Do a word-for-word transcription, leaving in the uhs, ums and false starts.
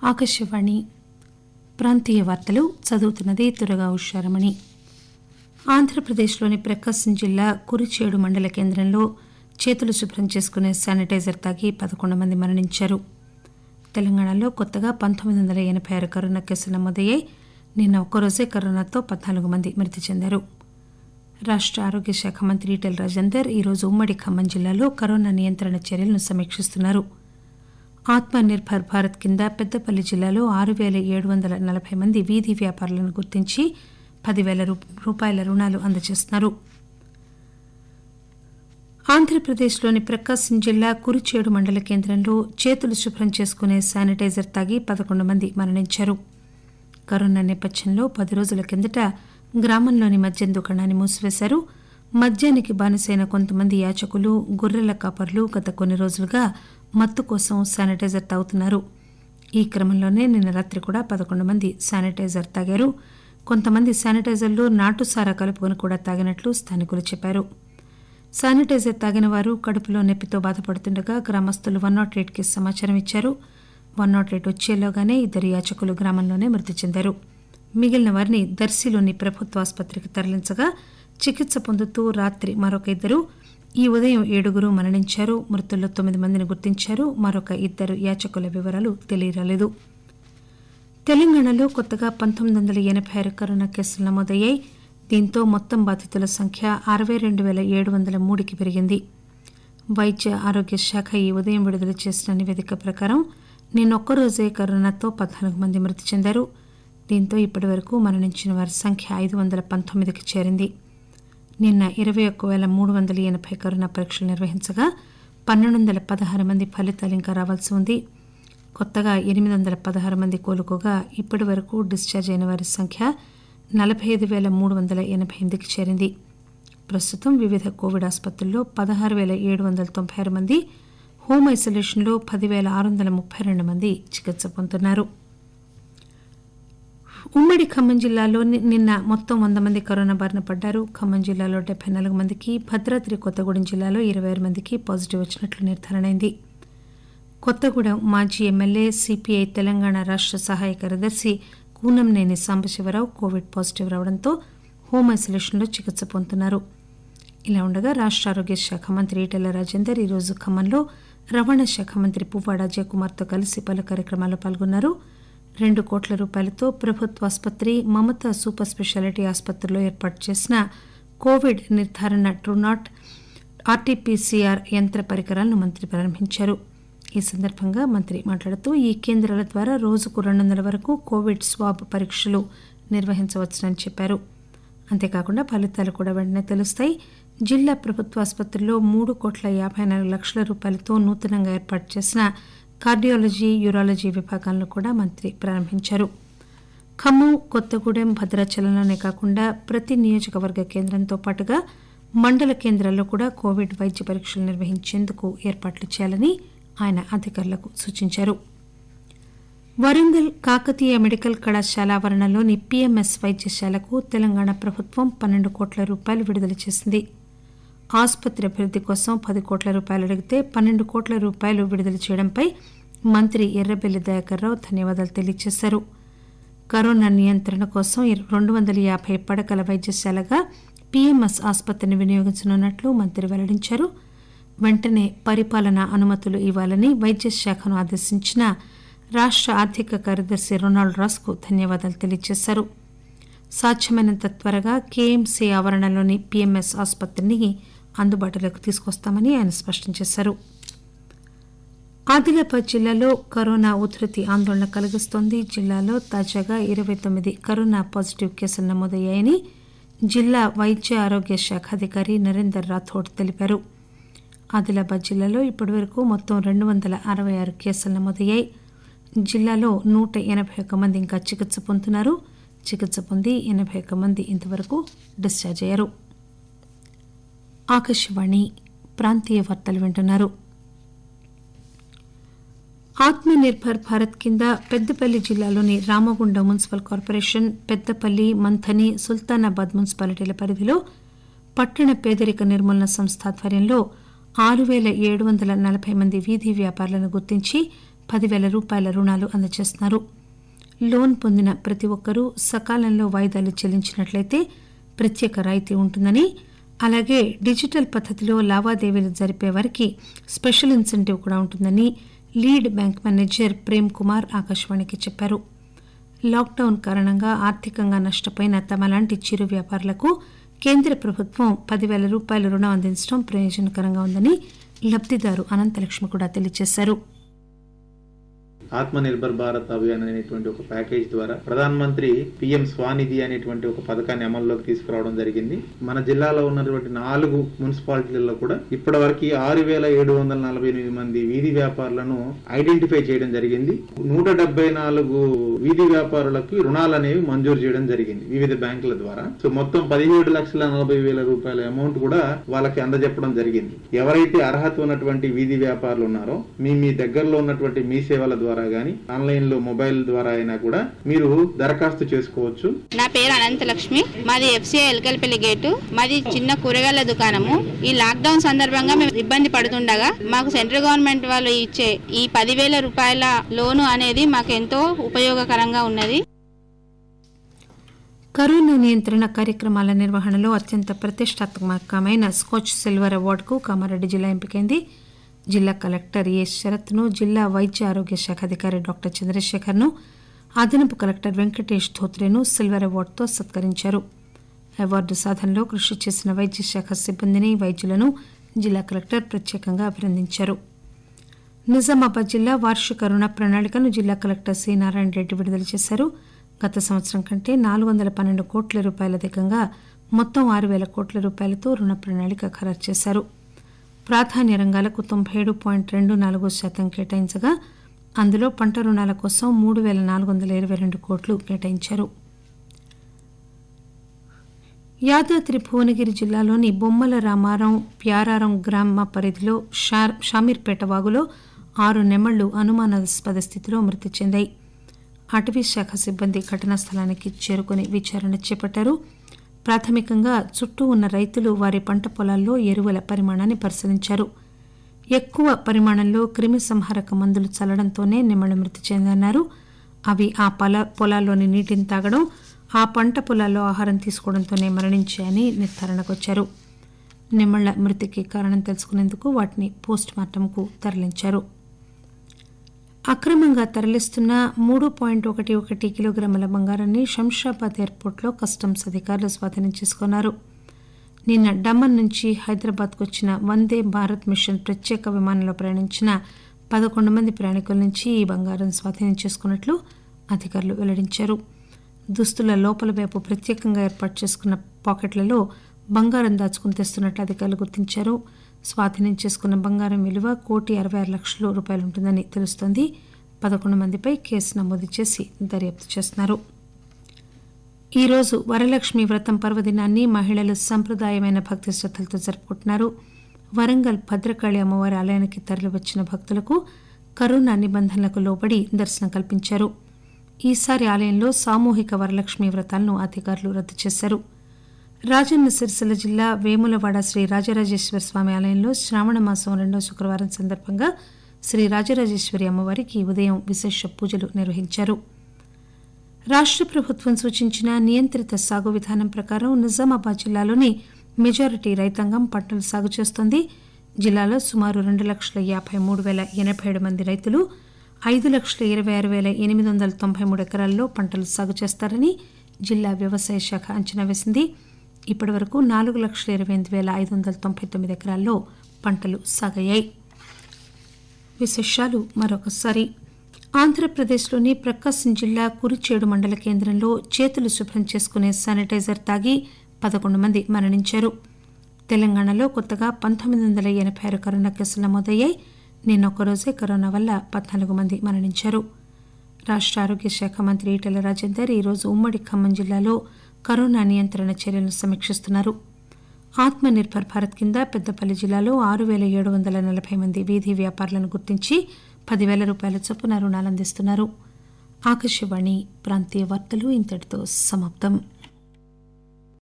ఆకాశవాణి ప్రాంతీయ వార్తలు చదువుతున్నది తురగా ఉషా రమణి. ఆంధ్రప్రదేశ్లోని ప్రకాశం జిల్లా కురిచేడు మండల కేంద్రంలో చేతులు శుభ్రం చేసుకునే శానిటైజర్ తాగి పదకొండు మంది మరణించారు. తెలంగాణలో కొత్తగా పంతొమ్మిది వందల ఎనబై ఆరు కరోనా కేసులు నమోదయ్యాయి. నిన్న ఒక్కరోజే కరోనాతో పద్నాలుగు మంది మృతి చెందారు. రాష్ట ఆరోగ్య శాఖ మంత్రి ఈటెల రాజేందర్ ఈరోజు ఉమ్మడి ఖమ్మం జిల్లాలో కరోనా నియంత్రణ చర్యలను సమీక్షిస్తున్నారు. ఆత్మ నిర్భర్ భారత్ కింద పెద్దపల్లి జిల్లాలో ఆరు పేల ఏడు వందల నలబై మంది వీధి వ్యాపారులను గుర్తించి పదివేల రూపాయల రుణాలు అందజేస్తున్నారు. ఆంధ్రప్రదేశ్లోని ప్రకాశం జిల్లా కురిచేడు మండల కేంద్రంలో చేతులు శుభ్రం చేసుకునే శానిటైజర్ తాగి పదకొండు మంది మరణించారు. కరోనా నేపథ్యంలో పది రోజుల కిందట గ్రామంలోని మద్యం దుకాణాన్ని మూసివేశారు. మద్యానికి బానిసైన కొంతమంది యాచకులు, గొర్రెల కాపర్లు గత కొన్ని రోజులుగా మత్తు కోసం శానిటైజర్ తాగుతున్నారు. ఈ క్రమంలోనే నిన్న రాత్రి కూడా పదకొండు మంది శానిటైజర్ తాగారు. కొంతమంది శానిటైజర్లో నాటుసారా కలుపుకొని కూడా తాగినట్లు స్థానికులు చెప్పారు. శానిటైజర్ తాగిన వారు కడుపులో నొప్పితో బాధపడుతుండగా గ్రామస్తులు వన్ నాట్ ఎయిట్ కి సమాచారం ఇచ్చారు. వన్ నాట్ ఎయిట్ వచ్చేలోగానే ఇద్దరు యాచకులు గ్రామంలోనే మృతి చెందారు. మిగిలిన వారిని దర్శిలోని ప్రభుత్వ ఆసుపత్రికి తరలించగా చికిత్స పొందుతూ రాత్రి మరొక ఇద్దరు, ఈ ఉదయం ఏడుగురు మరణించారు. మృతుల్లో తొమ్మిది మందిని గుర్తించారు. మరొక ఇద్దరు యాచకుల వివరాలు తెలియరాలేదు. తెలంగాణలో కొత్తగా పంతొమ్మిది వందల ఎనబై ఆరు కరోనా కేసులు నమోదయ్యాయి. దీంతో మొత్తం బాధితుల సంఖ్య అరవై రెండు పేల ఏడు వందల మూడుకి పెరిగింది. వైద్య ఆరోగ్య శాఖ ఈ ఉదయం విడుదల చేసిన నివేదిక ప్రకారం నిన్నొక్కరోజే కరోనాతో పద్నాలుగు మంది మృతి చెందారు. దీంతో ఇప్పటి వరకు మరణించిన వారి సంఖ్య ఐదు వందల పంతొమ్మిదికి చేరింది. నిన్న ఇరవై ఒక్క పేల మూడు వందల ఎనబై కరోనా పరీక్షలు నిర్వహించగా పన్నెండు వందల పదహారు మంది ఫలితాలు ఇంకా రావాల్సి ఉంది. కొత్తగా ఎనిమిది వందల పదహారు మంది కోలుకోగా ఇప్పటి వరకు డిశ్చార్జ్ అయిన వారి సంఖ్య నలబై ఐదు పేల మూడు వందల ఎనబై ఎనిమిదికి చేరింది. ప్రస్తుతం వివిధ కోవిడ్ ఆసుపత్రుల్లో పదహారు పేల ఏడు వందల తొంభై ఆరు మంది, హోం ఐసోలేషన్లో పదివేల ఆరు వందల ముప్పై రెండు మంది చికిత్స పొందుతున్నారు. ఉమ్మడి ఖమ్మం జిల్లాలో నిన్న మొత్తం వంద మంది కరోనా బారిన పడ్డారు. ఖమ్మం జిల్లాలో డెబ్బై నాలుగు మందికి, భద్రాద్రి కొత్తగూడెం జిల్లాలో ఇరవై ఆరు మందికి పాజిటివ్ వచ్చినట్లు నిర్ధారణ అయింది. కొత్తగూడెం మాజీ ఎమ్మెల్యే, సిపిఐ తెలంగాణ రాష్ట సహాయ కార్యదర్శి కూనంనేని సాంబశివరావు కోవిడ్ పాజిటివ్ రావడంతో హోం ఐసోలేషన్లో చికిత్స పొందుతున్నారు. ఇలా ఉండగా రాష్ట ఆరోగ్య శాఖ మంత్రి ఈటెల రాజేందర్ ఈరోజు ఖమ్మంలో రవాణా శాఖ మంత్రి పువ్వాడ అజయ్ కుమార్తో కలిసి పలు కార్యక్రమాల్లో పాల్గొన్నారు. రెండు కోట్ల రూపాయలతో ప్రభుత్వ ఆసుపత్రి, మమతా సూపర్ స్పెషాలిటీ ఆసుపత్రిలో ఏర్పాటు చేసిన కోవిడ్ నిర్ధారణ ట్రూనాట్ ఆర్టీపీసీఆర్ యంత్ర పరికరాలను మంత్రి ప్రారంభించారు. ఈ సందర్భంగా మంత్రి మాట్లాడుతూ ఈ కేంద్రాల ద్వారా రోజుకు రెండు వందల వరకు కోవిడ్ స్వాబ్ పరీక్షలు నిర్వహించవచ్చునని చెప్పారు. అంతేకాకుండా ఫలితాలు కూడా వెంటనే తెలుస్తాయి. జిల్లా ప్రభుత్వ ఆసుపత్రిలో మూడు కోట్ల యాభై నాలుగు లక్షల రూపాయలతో నూతనంగా ఏర్పాటు చేసిన కార్డియాలజీ, యూరాలజీ విభాగాలను కూడా మంత్రి ప్రారంభించారు. ఖమ్మం, కొత్తగూడెం, భద్రాచలంలోనే కాకుండా ప్రతి నియోజకవర్గ కేంద్రంతో పాటుగా మండల కేంద్రాల్లో కూడా కోవిడ్ వైద్య పరీక్షలు నిర్వహించేందుకు ఏర్పాట్లు చేయాలని ఆయన అధికారులకు సూచించారు. వరంగల్ కాకతీయ మెడికల్ కళాశాల ఆవరణలోని పీఎంఎస్ వైద్యశాలకు తెలంగాణ ప్రభుత్వం పన్నెండు కోట్ల రూపాయలు విడుదల చేసింది. ఆసుపత్రి అభివృద్ది కోసం పది కోట్ల రూపాయలు అడిగితే పన్నెండు కోట్ల రూపాయలు విడుదల చేయడంపై మంత్రి ఎర్రబెల్లి దయాకర్ రావు ధన్యవాదాలు తెలియజేశారు. కరోనా నియంత్రణ కోసం రెండు వందల యాభై పడకల వైద్యశాలగా పీఎంఎస్ ఆసుపత్రిని వినియోగించనున్నట్లు మంత్రి వెల్లడించారు. వెంటనే పరిపాలనా అనుమతులు ఇవ్వాలని వైద్యశాఖను ఆదేశించిన రాష్ట ఆర్థిక కార్యదర్శి రొనాల్డ్ రాస్కు ధన్యవాదాలు తెలియజేశారు. సాధ్యమైనంత త్వరగా కేఎంసీ ఆవరణలోని పీఎంఎస్ ఆసుపత్రిని అందుబాటులోకి తీసుకొస్తామని ఆయన స్పష్టం చేశారు. ఆదిలాబాద్ జిల్లాలో కరోనా ఉధృతి ఆందోళన కలిగిస్తోంది. జిల్లాలో తాజాగా ఇరవై తొమ్మిది కరోనా పాజిటివ్ కేసులు నమోదయ్యాయని జిల్లా వైద్య ఆరోగ్య శాఖ అధికారి నరేందర్ రాథోడ్ తెలిపారు. ఆదిలాబాద్ జిల్లాలో ఇప్పటివరకు మొత్తం రెండు వందల అరవై ఆరు కేసులు నమోదయ్యాయి. జిల్లాలో నూట ఎనబై ఒక్క మంది ఇంకా చికిత్స పొందుతున్నారు. చికిత్స పొంది ఎనబై ఒక్క మంది ఇంతవరకు డిశ్చార్జ్ అయ్యారు. ఆకాశవాణి ప్రాంతీయ వార్తలు వింటున్నారు. ఆత్మ నిర్భర్ భారత్ కింద పెద్దపల్లి జిల్లాలోని రామగుండం మున్సిపల్ కార్పొరేషన్, పెద్దపల్లి, మంథని, సుల్తానాబాద్ మున్సిపాలిటీల పరిధిలో పట్టణ పేదరిక నిర్మూలన సంస్థ ఆధ్వర్యంలో ఆరు పేల ఏడు వందల నలబై మంది వీధి వ్యాపారులను గుర్తించి పదివేల రూపాయల రుణాలు అందజేస్తున్నారు. లోన్ పొందిన ప్రతి ఒక్కరూ సకాలంలో వాయిదాలు చెల్లించినట్లయితే ప్రత్యేక రాయితీ ఉంటుందని, అలాగే డిజిటల్ పద్దతిలో లావాదేవీలు జరిపే వారికి స్పెషల్ ఇన్సెంటివ్ కూడా ఉంటుందని lead bank manager Prem Kumar ఆకాశవాణికి చెప్పారు. లాక్డౌన్ కారణంగా ఆర్థికంగా నష్టపోయిన తమలాంటి చిరు వ్యాపారులకు కేంద్ర ప్రభుత్వం పదివేల రూపాయల రుణం అందించడం ప్రయోజనకరంగా ఉందని లబ్దిదారు అనంతలక్ష్మి కూడా తెలియజేశారు. ఆత్మ నిర్భర్ భారత్ అభియాన్ అనేటువంటి ఒక ప్యాకేజ్ ద్వారా ప్రధాన మంత్రి పిఎం స్వానిధి అనేటువంటి ఒక పథకాన్ని అమల్లోకి తీసుకురావడం జరిగింది. మన జిల్లాలో ఉన్నటువంటి నాలుగు మున్సిపాలిటీలలో కూడా ఇప్పటి వరకు ఆరు వేల ఏడు వందల నలభై ఎనిమిది మంది వీధి వ్యాపారులను ఐడెంటిఫై చేయడం జరిగింది. నూట డెబ్బై నాలుగు వీధి వ్యాపారులకు రుణాలు అనేవి మంజూరు చేయడం జరిగింది వివిధ బ్యాంకుల ద్వారా. సో మొత్తం పదిహేడు లక్షల నలభై వేల రూపాయల అమౌంట్ కూడా వాళ్ళకి అందజెప్పడం జరిగింది. ఎవరైతే అర్హత ఉన్నటువంటి వీధి వ్యాపారులు ఉన్నారో మీ మీ దగ్గరలో ఉన్నటువంటి మీ సేవల ద్వారా గానీ ఆన్లైన్ లో మొబైల్ ద్వారా అయినా కూడా మీరు దరఖాస్తు చేసుకోవచ్చు. నా పేరు అనంతలక్ష్మి, మాది ఎఫ్సిఐ ఎల్కల్పల్లి గేటు, మాది చిన్న కూరగాయల దుకాణము. ఈ లాక్ డౌన్ సందర్భంగా మేము ఇబ్బంది పడుతుండగా మాకు సెంట్రల్ గవర్నమెంట్ వాళ్ళు ఇచ్చే ఈ పదివేల రూపాయల లోను అనేది మాకు ఎంతో ఉపయోగకరంగా ఉన్నది. కరోనా నియంత్రణ కార్యక్రమాల నిర్వహణలో అత్యంత ప్రతిష్టాత్మకమైన స్కాచ్ సిల్వర్ అవార్డుకు కామారెడ్డి జిల్లా ఎంపికైంది. జిల్లా కలెక్టర్ ఏ శరత్ను, జిల్లా వైద్య ఆరోగ్య శాఖ అధికారి డాక్టర్ చంద్రశేఖర్ను, అదనపు కలెక్టర్ వెంకటేష్ ధోత్రేను సిల్వర్ అవార్డుతో సత్కరించారు. అవార్డు సాధనలో కృషి చేసిన వైద్య శాఖ సిబ్బందిని, వైద్యులను జిల్లా కలెక్టర్ ప్రత్యేకంగా అభినందించారు. నిజామాబాద్ జిల్లా వార్షిక రుణ ప్రణాళికను జిల్లా కలెక్టర్ సి నారాయణ రెడ్డి విడుదల చేశారు. గత సంవత్సరం కంటే నాలుగు వందల పన్నెండు కోట్ల రూపాయల అధికంగా మొత్తం ఆరు వేల కోట్ల రూపాయలతో రుణ ప్రణాళిక ఖరారు చేశారు. ప్రాధాన్య రంగాలకు తొంభై ఏడు పాయింట్ రెండు నాలుగు శాతం కేటాయించగా అందులో పంట రుణాల కోసం మూడు వేల నాలుగు వందల ఇరవై రెండు కోట్లు కేటాయించారు. యాదాద్రి భువనగిరి జిల్లాలోని బొమ్మల రామారం, ప్యారారం గ్రామ పరిధిలో షామీర్పేట వాగులో ఆరు నెమళ్లు అనుమానాస్పద స్థితిలో మృతి చెందాయి. అటవీ శాఖ సిబ్బంది ఘటనా స్థలానికి చేరుకుని విచారణ చేపట్టారు. ప్రాథమికంగా చుట్టూ ఉన్న రైతులు వారి పంట పొలాల్లో ఎరువుల పరిమాణాన్ని పరిశీలించారు. ఎక్కువ పరిమాణంలో క్రిమి సంహారక మందులు చల్లడంతోనే నెమళ్లు మృతి చెందన్నారు. అవి ఆ పొల పొలాల్లోని నీటిని తాగడం, ఆ పంట పొలాల్లో ఆహారం తీసుకోవడంతోనే మరణించాయని నిర్ధారణకు వచ్చారు. నెమళ్ల మృతికి కారణం తెలుసుకునేందుకు వాటిని పోస్ట్ మార్టంకు తరలించారు. అక్రమంగా తరలిస్తున్న మూడు పాయింట్ ఒకటి ఒకటి కిలోగ్రాముల బంగారాన్ని శంషాబాద్ ఎయిర్పోర్టులో కస్టమ్స్ అధికారులు స్వాధీనం చేసుకున్నారు. నిన్న డమన్ నుంచి హైదరాబాద్కు వచ్చిన వందే భారత్ మిషన్ ప్రత్యేక విమానంలో ప్రయాణించిన పదకొండు మంది ప్రయాణికుల నుంచి ఈ బంగారం స్వాధీనం చేసుకున్నట్లు అధికారులు వెల్లడించారు. దుస్తుల లోపల వైపు ప్రత్యేకంగా ఏర్పాటు చేసుకున్న పాకెట్లలో బంగారం దాచుకుని తెస్తున్నట్లు అధికారులు గుర్తించారు. స్వాధీనం చేసుకున్న బంగారం విలువ కోటి అరవై ఆరు లక్షల రూపాయలు ఉంటుందని తెలుస్తోంది. పదకొండు మందిపై కేసు నమోదు చేసి దర్యాప్తు చేస్తున్నారు. ఈరోజు వరలక్ష్మి వ్రతం పర్వదినాన్ని మహిళలు సంప్రదాయమైన భక్తి శ్రద్దలతో జరుపుకుంటున్నారు. వరంగల్ భద్రకాళి అమ్మవారి ఆలయానికి తరలివచ్చిన భక్తులకు కరోనా నిబంధనలకు లోబడి దర్శనం కల్పించారు. ఈసారి ఆలయంలో సామూహిక వరలక్ష్మి వ్రతాలను అధికారులు రద్దు చేశారు. రాజన్న సిరిసిల్ల జిల్లా వేములవాడ శ్రీ రాజరాజేశ్వర స్వామి ఆలయంలో శ్రావణ మాసం రెండో శుక్రవారం సందర్భంగా శ్రీ రాజరాజేశ్వరి అమ్మవారికి ఉదయం విశేష పూజలు నిర్వహించారు. రాష్ట్ర ప్రభుత్వం సూచించిన నియంత్రిత సాగు విధానం ప్రకారం నిజామాబాద్ జిల్లాలోని మెజారిటీ రైతాంగం పంటలు సాగు చేస్తోంది. జిల్లాలో సుమారు రెండు లక్షల యాభై మూడు వేల ఎనభై ఏడు మంది రైతులు ఐదు లక్షల ఇరవై ఆరు వేల ఎనిమిది వందల తొంభై మూడు ఎకరాల్లో పంటలు సాగు చేస్తారని జిల్లా వ్యవసాయ శాఖ అంచనా వేసింది. ఇప్పటి వరకు నాలుగు లక్షల ఇరవై ఎనిమిది వేల ఐదు వందల తొంభై తొమ్మిది ఎకరాల్లో పంటలు సాగయ్యాయి. విశేషాలు మరొకసారి. ఆంధ్రప్రదేశ్లోని ప్రకాశం జిల్లా కురిచేడు మండల కేంద్రంలో చేతులు శుభ్రం చేసుకునే శానిటైజర్ తాగి పదకొండు మంది మరణించారు. తెలంగాణలో కొత్తగా పంతొమ్మిది వందల ఎనభై ఆరు కరోనా కేసులు నమోదయ్యాయి. నిన్న ఒక్కరోజే కరోనా వల్ల పద్నాలుగు మంది మరణించారు. రాష్ట్ర ఆరోగ్య శాఖ మంత్రి ఈటెల రాజేందర్ ఈరోజు ఉమ్మడి ఖమ్మం జిల్లాలో కరోనా నియంత్రణ చర్యలను సమీక్షిస్తున్నారు. ఆత్మ నిర్భర్ భారత్ కింద పెద్దపల్లి జిల్లాలో ఆరు వేల ఏడు వందల నలభై మంది వీధి వ్యాపారులను గుర్తించి పదివేల రూపాయల చొప్పున రుణాలు అందిస్తున్నారు. ఆకాశవాణి ప్రాంతీయ వార్తలు ఇంతటితో సమాప్తం.